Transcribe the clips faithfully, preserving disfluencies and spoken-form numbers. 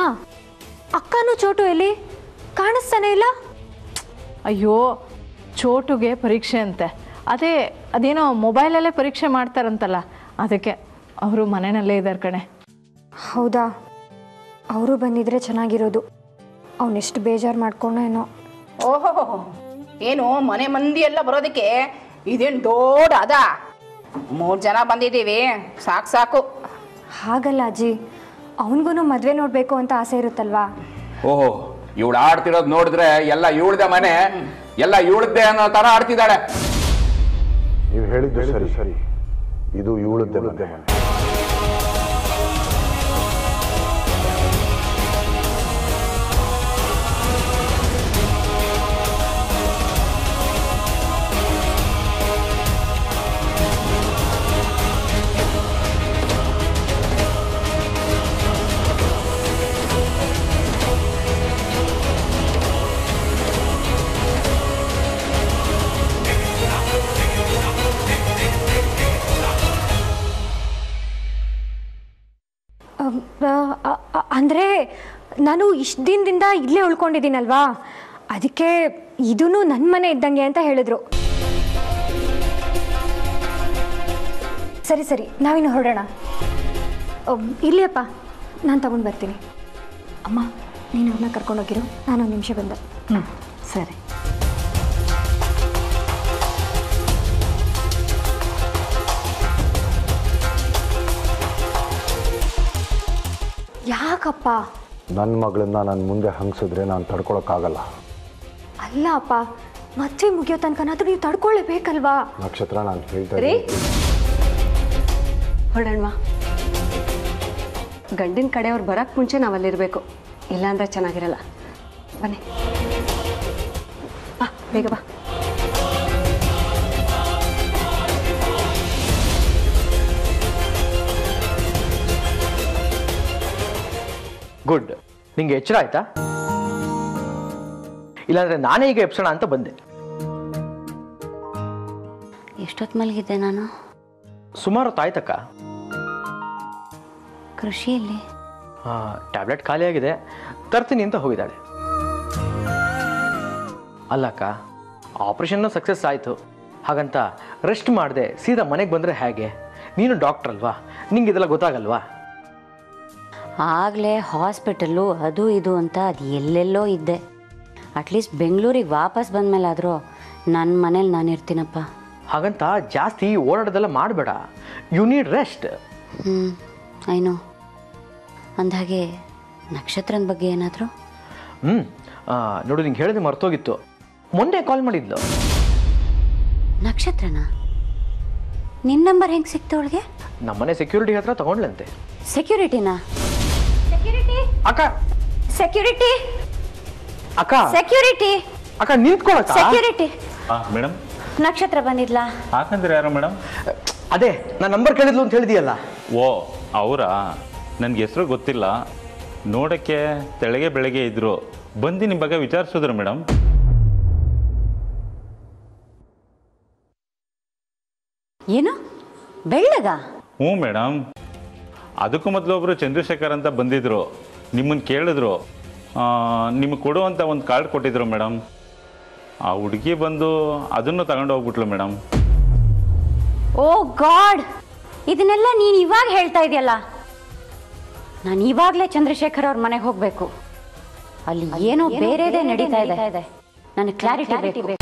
ಅಕ್ಕನೂ ಚೋಟು ಎಲ್ಲಿ ಕಾಣಿಸ್ತಾನೆ ಇಲ್ಲ? ಅಯ್ಯೋ ಚೋಟುಗೆ ಪರೀಕ್ಷೆ ಅಂತೆ, ಅದೇ ಅದೇನೋ ಮೊಬೈಲಲ್ಲೇ ಪರೀಕ್ಷೆ ಮಾಡ್ತಾರಂತಲ್ಲ, ಅದಕ್ಕೆ ಅವರು ಮನೆಯಲ್ಲೇ ಇದ್ದಾರೆ ಕಣೆ. ಹೌದಾ? ಅವರು ಬಂದಿದ್ರೆ ಚೆನ್ನಾಗಿರೋದು. ಅವನೆಷ್ಟು ಬೇಜಾರು ಮಾಡ್ಕೊಂಡೋ ಏನೋ. ಓಹೋ, ಏನು ಮನೆ ಮಂದಿ ಎಲ್ಲ ಬರೋದಕ್ಕೆ ಇದೇನು ದೊಡ್ಡ ಅದ? ಮೂರು ಜನ ಬಂದಿದ್ದೀವಿ, ಸಾಕು ಸಾಕು. ಹಾಗಲ್ಲ ಅಜ್ಜಿ, ಅವನಿಗೂ ಮದುವೆ ನೋಡಬೇಕು ಅಂತ ಆಸೆ ಇರುತ್ತಲ್ವಾ? ಓಹೋ, ಇವಳು ಆಡ್ತಿರೋದು ನೋಡಿದ್ರೆ ಎಲ್ಲ ಇವಳ್ದೆ ಮನೆ, ಎಲ್ಲ ಇವಳದ್ದೆ ಅನ್ನೋ ತರ ಆಡ್ತಿದ್ದಾಳೆ. ನೀವು ಹೇಳಿದ್ದು ಸರಿ ಸರಿ, ಇದು ಇವಳದ್ದೆ ಮನೆ. ಅಂದರೆ ನಾನು ಇಷ್ಟು ದಿನದಿಂದ ಇಲ್ಲೇ ಉಳ್ಕೊಂಡಿದ್ದೀನಲ್ವಾ, ಅದಕ್ಕೆ ಇದೂ ನನ್ನ ಮನೆ ಇದ್ದಂಗೆ ಅಂತ ಹೇಳಿದ್ರು. ಸರಿ ಸರಿ, ನಾವಿನ್ನು ಹೊರಡೋಣ. ಇರ್ಲಿಯಪ್ಪ, ನಾನು ತಗೊಂಡು ಬರ್ತೀನಿ. ಅಮ್ಮ, ನೀನು ಅವ್ರನ್ನ ಕರ್ಕೊಂಡೋಗಿರು, ನಾನೊಂದು ನಿಮಿಷ ಬಂದೆ. ಹ್ಞೂ ಸರಿ. ಯಾಕಪ್ಪ? ನನ್ನ ಮಗಳನ್ನ ನನ್ನ ಮುಂದೆ ಹಂಗಿಸಿದ್ರೆ ನಾನು ತಡ್ಕೊಳಕ್ಕಾಗಲ್ಲ. ಅಲ್ಲ ಅಪ್ಪ, ಮದುವೆ ಮುಗಿಯೋ ತನಕ ನೀವು ತಡ್ಕೊಳ್ಳೇಬೇಕಲ್ವಾ? ನಕ್ಷತ್ರ, ನಾನು ಹೇಳ್ತಾ ರೀ ಹೊರಡಣ್ವಾ. ಗಂಡಿನ ಕಡೆಯವ್ರು ಬರೋಕ್ಕೆ ಮುಂಚೆ ನಾವಲ್ಲಿರಬೇಕು, ಇಲ್ಲಾಂದ್ರೆ ಚೆನ್ನಾಗಿರಲ್ಲ. ಬನ್ನಿ ಬಾ, ಬೇಗ ಬಾ. ಗುಡ್, ನಿಂಗೆ ಎಚ್ಚರ ಆಯ್ತಾ? ಇಲ್ಲಾಂದ್ರೆ ನಾನೇ ಈಗ ಎಪ್ಸೋಣ ಅಂತ ಬಂದೆ. ಎಷ್ಟೊತ್ತು ಮಲಗಿದ್ದೆ ನಾನು? ಸುಮಾರು ತಾಯ್ತಕ್ಕ. ಕೃಷಿಯಲ್ಲಿ ಟ್ಯಾಬ್ಲೆಟ್ ಖಾಲಿ ಆಗಿದೆ, ತರ್ತೀನಿ ಅಂತ ಹೋಗಿದ್ದಾಳೆ. ಅಲ್ಲಕ್ಕ, ಆಪರೇಷನ್ ಸಕ್ಸಸ್ ಆಯಿತು, ಹಾಗಂತ ರೆಸ್ಟ್ ಮಾಡದೆ ಸೀದಾ ಮನೆಗೆ ಬಂದರೆ ಹೇಗೆ? ನೀನು ಡಾಕ್ಟರ್ ಅಲ್ವಾ, ನಿಂಗೆ ಇದೆಲ್ಲ ಗೊತ್ತಾಗಲ್ವಾ? ಆಗಲೇ ಹಾಸ್ಪಿಟಲ್ಲು ಅದು ಇದು ಅಂತ ಅದು ಎಲ್ಲೆಲ್ಲೋ ಇದ್ದೆ. ಅಟ್ಲೀಸ್ಟ್ ಬೆಂಗಳೂರಿಗೆ ವಾಪಸ್ ಬಂದಮೇಲಾದರೂ ನನ್ನ ಮನೇಲಿ ನಾನು ಇರ್ತೀನಪ್ಪ. ಹಾಗಂತ ಜಾಸ್ತಿ ಓಡಾಡೋದೆಲ್ಲ ಮಾಡಬೇಡ, ಯು ನೀಡ್ ರೆಸ್ಟ್. ಹ್ಞೂ ಐನೋ. ಅಂದಾಗೆ ನಕ್ಷತ್ರನ ಬಗ್ಗೆ ಏನಾದರೂ? ಹ್ಞೂ ನೋಡು, ನಿಂಗೆ ಹೇಳಿದೆ ಮರ್ತೋಗಿತ್ತು, ಮೊನ್ನೆ ಕಾಲ್ ಮಾಡಿದ್ಲು. ನಕ್ಷತ್ರನ? ನಿನ್ನ ನಂಬರ್ ಹೆಂಗೆ ಸಿಕ್ತು ಅವಳಿಗೆ? ನಮ್ಮನೆ ಸೆಕ್ಯೂರಿಟಿ ಹತ್ರ ತಗೊಂಡ್ಲಂತೆ. ಸೆಕ್ಯೂರಿಟಿನಾ? ಸೆಕ್ಯೂರಿಟಿ ಅಕ್ಕ, ಸೆಕ್ಯೂರಿಟಿ ಅಕ್ಕ, ಸೆಕ್ಯೂರಿಟಿ ಅಕ್ಕ ನಿಂತ್ಕೊಳಕ್ಕ. ಸೆಕ್ಯೂರಿಟಿ ಮೇಡಮ್, ನಕ್ಷತ್ರ ಬಂದಿದ್ಲಾ? ಹಾಕಂದ್ರೆ ಯಾರು ಮೇಡಮ್? ಅದೇ ನಾನು ನಂಬರ್ ಕೇಳಿದ್ಲು ಅಂತ ಹೇಳಿದೆಯಲ್ಲ. ಓ ಅವರಾ? ನನಗೆ ಹೆಸರು ಗೊತ್ತಿಲ್ಲ, ನೋಡೋಕ್ಕೆ ತೆಳಗೆ ಬೆಳಗ್ಗೆ ಇದ್ರು, ಬಂದು ನಿಮ್ಮ ಬಗ್ಗೆ ವಿಚಾರಿಸಿದ್ರು ಮೇಡಮ್. ಏನು ಬೆಳ್ಳಗ? ಹ್ಞೂ ಮೇಡಮ್, ಅದಕ್ಕೂ ಮೊದಲು ಒಬ್ಬರು ಚಂದ್ರಶೇಖರ್ ಅಂತ ಬಂದಿದ್ರು, ನಿಮ್ಮನ್ನು ಕೇಳಿದ್ರು, ನಿಮಗೆ ಕೊಡುವಂಥ ಒಂದು ಕಾರ್ಡ್ ಕೊಟ್ಟಿದ್ರು ಮೇಡಮ್. ಆ ಹುಡುಗಿ ಬಂದು ಅದನ್ನು ತಗೊಂಡು ಹೋಗ್ಬಿಟ್ಲು ಮೇಡಮ್. ಓ ಗಾಡ್, ಇದನ್ನೆಲ್ಲ ನೀನು ಇವಾಗ ಹೇಳ್ತಾ ಇದೆಯಲ್ಲ. ನಾನು ಇವಾಗಲೇ ಚಂದ್ರಶೇಖರ್ ಅವ್ರ ಮನೆಗೆ ಹೋಗಬೇಕು. ಅಲ್ಲಿ ಏನೋ ಬೇರೆದೇ ನಡೀತಾ ಇದೆ, ನನಗೆ ಕ್ಲಾರಿಟಿ ಬೇಕು.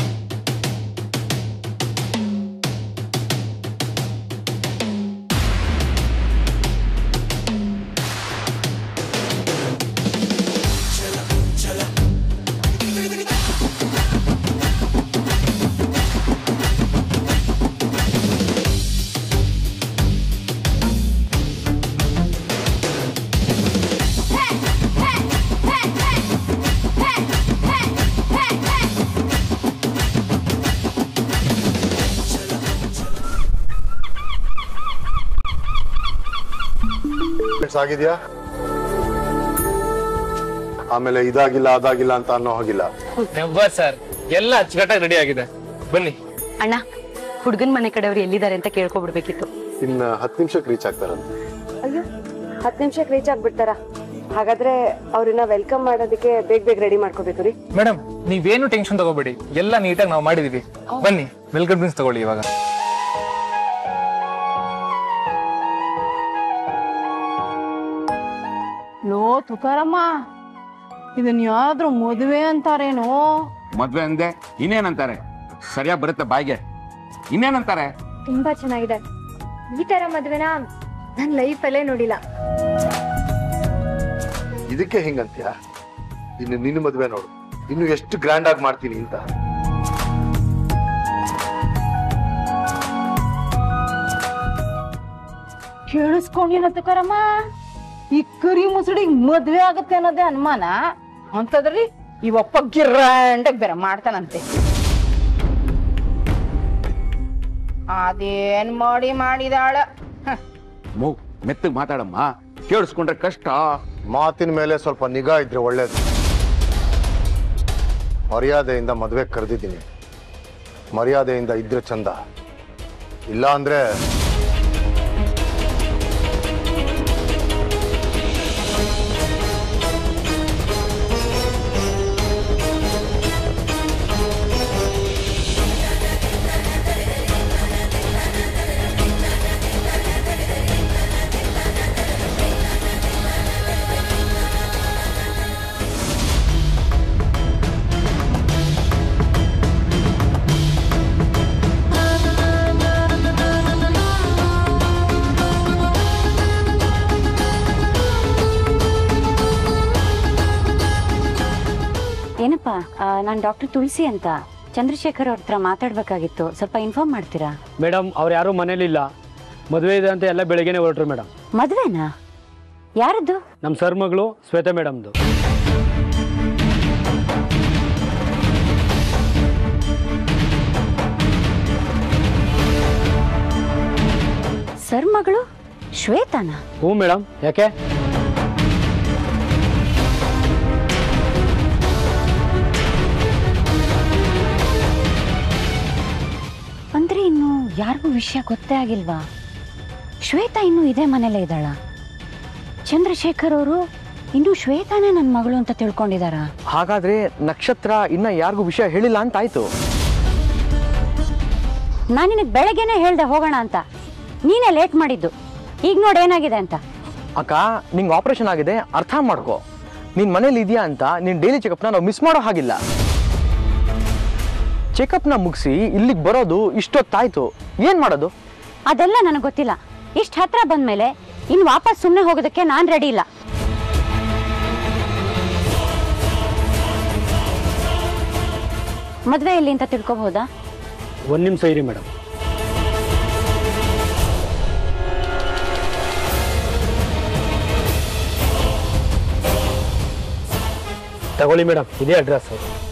ಆಗಿದ್ಯಾ? ಆಮೇಲೆ ಇದಾಗಿಲ್ಲ ಅದಾಗಿಲ್ಲ ಅಂತ ಅನ್ನೋ ಹಾಗಿಲ್ಲ. ಸರ್ ಎಲ್ಲ ಅಚ್ಚುಕಟ್ಟಾಗಿ ರೆಡಿ ಆಗಿದೆ, ಬನ್ನಿ. ಅಣ್ಣ, ಹುಡುಗನ ಮನೆ ಕಡೆಯವರು ಎಲ್ಲಿದ್ದಾರೆ ಅಂತ ಕೇಳ್ಕೊಬಿಡ್ಬೇಕಿತ್ತು. ಇನ್ನ ಹತ್ತು ನಿಮಿಷಕ್ಕೆ ರೀಚ್ ಆಗ್ತಾರಂತೆ. ಅಯ್ಯೋ, ಹತ್ತು ನಿಮಿಷಕ್ಕೆ ರೀಚ್ ಆಗ್ಬಿಡ್ತಾರ? ಹಾಗಾದ್ರೆ ಅವ್ರನ್ನ ವೆಲ್ಕಮ್ ಮಾಡೋದಕ್ಕೆ ಬೇಗ ಬೇಗ ರೆಡಿ ಮಾಡ್ಕೋಬೇಕು ರೀ. ಮೇಡಮ್ ನೀವೇನು ಟೆನ್ಷನ್ ತಗೋಬೇಡಿ, ಎಲ್ಲ ನೀಟಾಗಿ ನಾವು ಮಾಡಿದೀವಿ. ಬನ್ನಿ ವೆಲ್ಕಮ್ ಡ್ರಿಂಕ್ಸ್ ತಗೊಳ್ಳಿ ಇವಾಗ. ಲೋ ತುಕಾರಮ್ಮ, ಇದನ್ ಯಾವ್ದ್ರ ಮದುವೆ ಅಂತಾರೇನೋ? ಮದ್ವೆ ಅಂದೆ ಇನ್ನೇನಂತಾರೆ? ಸರಿಯಾಗಿ ಬರುತ್ತೆ ಬಾಯಿಗೆ. ಇನ್ನೇನಂತಾರೆ? ತುಂಬಾ ಚೆನ್ನಾಗಿದೆ. ಈ ತರ ಮದ್ವೆನ ನನ್ನ ಲೈಫಲ್ಲೇ ನೋಡಿಲ್ಲ. ಇದಕ್ಕೆ ಹಿಂಗಂತ್ಯ? ಇನ್ನು ನಿನ್ನ ಮದ್ವೆ ನೋಡು, ಇನ್ನು ಎಷ್ಟು ಗ್ರ್ಯಾಂಡ್ ಆಗಿ ಮಾಡ್ತೀನಿ ಅಂತ. ಕೇಳಿಸ್ಕೊಂಡಿನ ತುಕಾರಮ್ಮ, ಈ ಕರಿ ಮುಸುಡಿಗೆ ಮದ್ವೆ ಆಗತ್ತೆ ಅನ್ನೋದೇ ಅನುಮಾನ ಅಂತದ್ರಿ ಇವಪ್ಪ ಗಿರ್ರಾಂಡಾಗಿ ಬೇರೆ ಮಾಡ್ತಾನಂತೆ. ಅದೇನ್ ಮಾಡಿ ಮಾಡಿದಾಳ. ಮೂ ಮೆತ್ತಗ್ ಮಾತಾಡಮ್ಮ, ಕೇಳಿಸ್ಕೊಂಡ್ರೆ ಕಷ್ಟ. ಮಾತಿನ ಮೇಲೆ ಸ್ವಲ್ಪ ನಿಗಾ ಇದ್ರೆ ಒಳ್ಳೇದು. ಮರ್ಯಾದೆಯಿಂದ ಮದುವೆ ಕರೆದಿದ್ದೀನಿ, ಮರ್ಯಾದೆಯಿಂದ ಇದ್ರೆ ಚಂದ, ಇಲ್ಲ ಅಂದ್ರೆ ಏನಪ್ಪ, ನಾನು ಡಾಕ್ಟರ್ ತುಳಸಿ ಅಂತ ಚಂದ್ರಶೇಖರ್ ಅವ್ರ ಹತ್ರ ಮಾತಾಡ್ಬೇಕಾಗಿತ್ತು, ಸ್ವಲ್ಪ ಇನ್ಫಾರ್ಮ್ ಮಾಡ್ತೀರಾ? ಮೇಡಮ್ ಅವ್ರು ಯಾರು ಮನೇಲಿಲ್ಲ, ಮದುವೆ ಇದೆ ಅಂತ ಎಲ್ಲ ಬೆಳಗ್ಗೆನೆ ಹೊರಟ್ರು ಮೇಡಮ್. ಮದುವೆನಾ? ಯಾರದ್ದು? ನಮ್ಮ ಸರ್ ಮಗಳು ಶ್ವೇತಾ ಮೇಡಮ್ದು. ಸರ್ ಮಗಳು ಶ್ವೇತಾನಾ? ಹ್ಞೂ ಮೇಡಮ್. ಯಾಕೆ? ಅಂದ್ರೆ ಇನ್ನು ಯಾರಿಗೂ ವಿಷಯ ಗೊತ್ತೇ ಆಗಿಲ್ವಾ? ಶ್ವೇತಾ ಇನ್ನೂ ಇದೇ ಮನೇಲೇ ಇದ್ದಾಳ? ಚಂದ್ರಶೇಖರ್ ಅವರು ಇನ್ನು ಶ್ವೇತಾನೇ ನನ್ನ ಮಗಳು ಅಂತ ತಿಳ್ಕೊಂಡಿದಾರ? ಹಾಗಾದ್ರೆ ನಕ್ಷತ್ರ ಇನ್ನ ಯಾರಿಗೂ ವಿಷಯ ಹೇಳಿಲ್ಲ ಅಂತ ಆಯ್ತು. ನಾನು ನಿನಗೆ ಬೆಳಗ್ಗೆನೆ ಹೇಳ್ದೆ ಹೋಗೋಣ ಅಂತ, ನೀನೇ ಲೇಟ್ ಮಾಡಿದ್ದು. ಈಗ ನೋಡಿ ಏನಾಗಿದೆ ಅಂತ. ಅಕ್ಕ, ನಿಂಗೆ ಆಪರೇಷನ್ ಆಗಿದೆ, ಅರ್ಥ ಮಾಡ್ಕೋ. ನೀನ್ ಮನೇಲಿ ಇದೆಯಾ ಅಂತ ನೀನ್ ಡೈಲಿ ಚೆಕಪ್ನ ನಾವು ಮಿಸ್ ಮಾಡೋ ಹಾಗಿಲ್ಲ. ಚೆಕಪ್ನ ಮುಗಿಸಿ ಇಲ್ಲಿಗೆ ಬರೋದು ಇಷ್ಟೊತ್ತಾಯ್ತು, ಏನ್ ಮಾಡೋದು? ಅದೆಲ್ಲ ನನಗೆ ಗೊತ್ತಿಲ್ಲ. ಇಷ್ಟು ಹತ್ರ ಬಂದ್ಮೇಲೆ ಇನ್ನು ವಾಪಸ್ ಸುಮ್ಮನೆ ಹೋಗೋದಕ್ಕೆ ನಾನು ರೆಡಿ ಇಲ್ಲ. ಮದುವೆ ಎಲ್ಲಿ ಅಂತ ತಿಳ್ಕೊಬಹುದಾ? ಒಂದು ನಿಮಿಷ ಇರಿ ಮೇಡಮ್. ತಗೊಳ್ಳಿ ಮೇಡಮ್, ಇದೇ ಅಡ್ರೆಸ್.